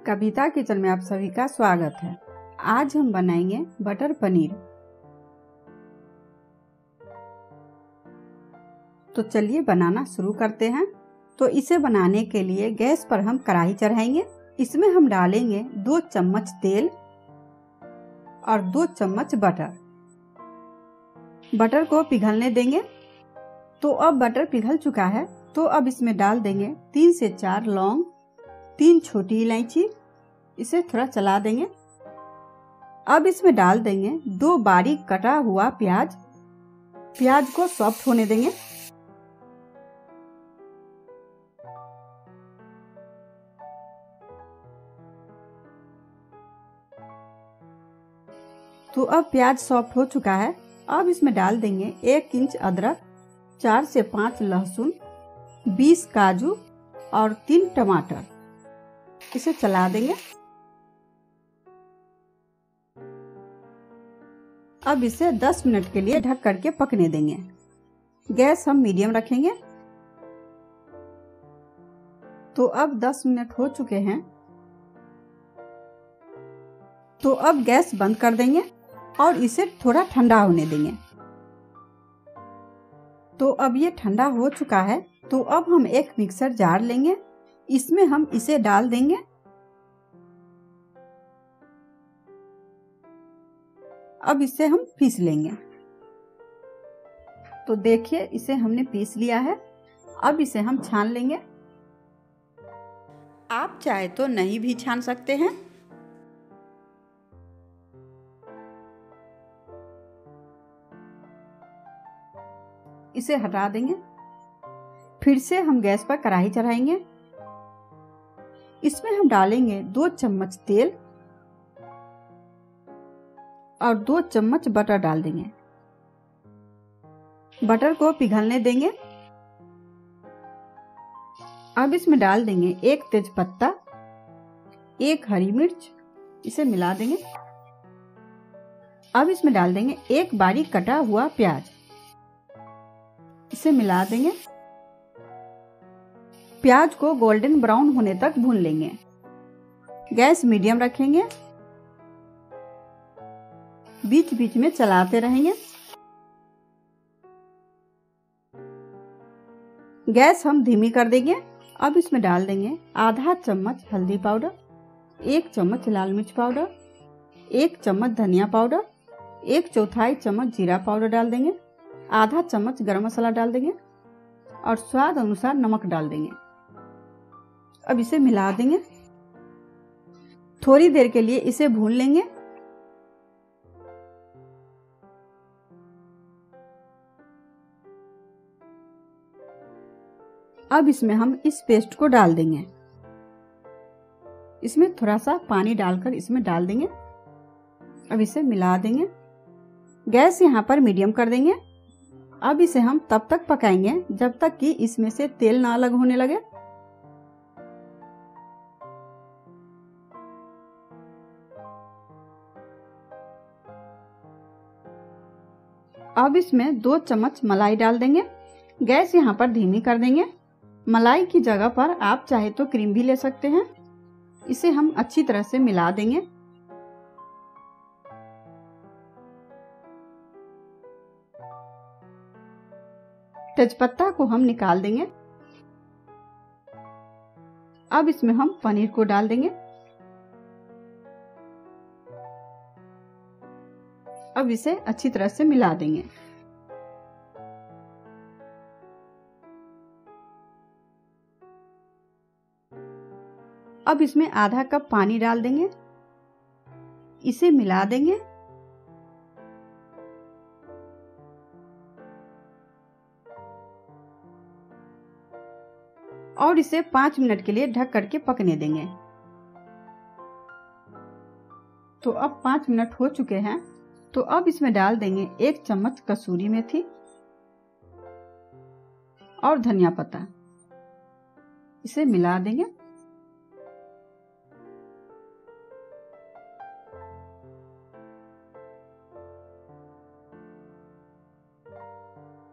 कविता kitchen में आप सभी का स्वागत है। आज हम बनाएंगे बटर पनीर। तो चलिए बनाना शुरू करते हैं। तो इसे बनाने के लिए गैस पर हम कढ़ाई चढ़ाएंगे। इसमें हम डालेंगे 2 चम्मच तेल और 2 चम्मच बटर। बटर को पिघलने देंगे। तो अब बटर पिघल चुका है, तो अब इसमें डाल देंगे 3 से 4 लौंग, 3 छोटी इलायची। इसे थोड़ा चला देंगे। अब इसमें डाल देंगे 2 बारीक कटा हुआ प्याज। प्याज को सॉफ्ट होने देंगे। तो अब प्याज सॉफ्ट हो चुका है। अब इसमें डाल देंगे 1 इंच अदरक, 4 से 5 लहसुन, 20 काजू और 3 टमाटर। इसे चला देंगे। अब इसे 10 मिनट के लिए ढक करके पकने देंगे। गैस हम मीडियम रखेंगे। तो अब 10 मिनट हो चुके हैं। तो अब गैस बंद कर देंगे और इसे थोड़ा ठंडा होने देंगे। तो अब ये ठंडा हो चुका है। तो अब हम एक मिक्सर जार लेंगे। इसमें हम इसे डाल देंगे। अब इसे हम पीस लेंगे। तो देखिए, इसे हमने पीस लिया है। अब इसे हम छान लेंगे। आप चाहे तो नहीं भी छान सकते हैं। इसे हटा देंगे। फिर से हम गैस पर कढ़ाई चढ़ाएंगे। इसमें हम डालेंगे 2 चम्मच तेल और 2 चम्मच बटर डाल देंगे। बटर को पिघलने देंगे। अब इसमें डाल देंगे 1 तेजपत्ता, 1 हरी मिर्च। इसे मिला देंगे। अब इसमें डाल देंगे 1 बारीक कटा हुआ प्याज। इसे मिला देंगे। प्याज को गोल्डन ब्राउन होने तक भून लेंगे। गैस मीडियम रखेंगे। बीच बीच में चलाते रहेंगे। गैस हम धीमी कर देंगे। अब इसमें डाल देंगे आधा चम्मच हल्दी पाउडर, 1 चम्मच लाल मिर्च पाउडर, 1 चम्मच धनिया पाउडर, 1/4 चम्मच जीरा पाउडर डाल देंगे, आधा चम्मच गरम मसाला डाल देंगे और स्वाद अनुसार नमक डाल देंगे। अब इसे मिला देंगे। थोड़ी देर के लिए इसे भून लेंगे। अब इसमें हम इस पेस्ट को डाल देंगे। इसमें थोड़ा सा पानी डालकर इसमें डाल देंगे। अब इसे मिला देंगे। गैस यहाँ पर मीडियम कर देंगे। अब इसे हम तब तक पकाएंगे जब तक कि इसमें से तेल ना अलग होने लगे। अब इसमें 2 चम्मच मलाई डाल देंगे। गैस यहाँ पर धीमी कर देंगे। मलाई की जगह पर आप चाहे तो क्रीम भी ले सकते हैं। इसे हम अच्छी तरह से मिला देंगे। तेजपत्ता को हम निकाल देंगे। अब इसमें हम पनीर को डाल देंगे। अब इसे अच्छी तरह से मिला देंगे। अब इसमें आधा कप पानी डाल देंगे। इसे मिला देंगे। और इसे 5 मिनट के लिए ढक करके पकने देंगे। तो अब 5 मिनट हो चुके हैं। तो अब इसमें डाल देंगे 1 चम्मच कसूरी मेथी और धनिया पत्ता। इसे मिला देंगे।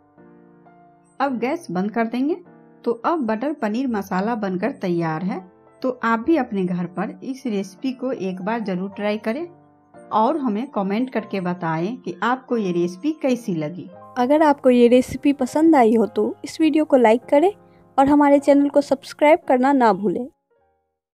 अब गैस बंद कर देंगे। तो अब बटर पनीर मसाला बनकर तैयार है। तो आप भी अपने घर पर इस रेसिपी को एक बार ज़रूर ट्राई करें और हमें कमेंट करके बताएं कि आपको ये रेसिपी कैसी लगी। अगर आपको ये रेसिपी पसंद आई हो तो इस वीडियो को लाइक करें और हमारे चैनल को सब्सक्राइब करना ना भूलें।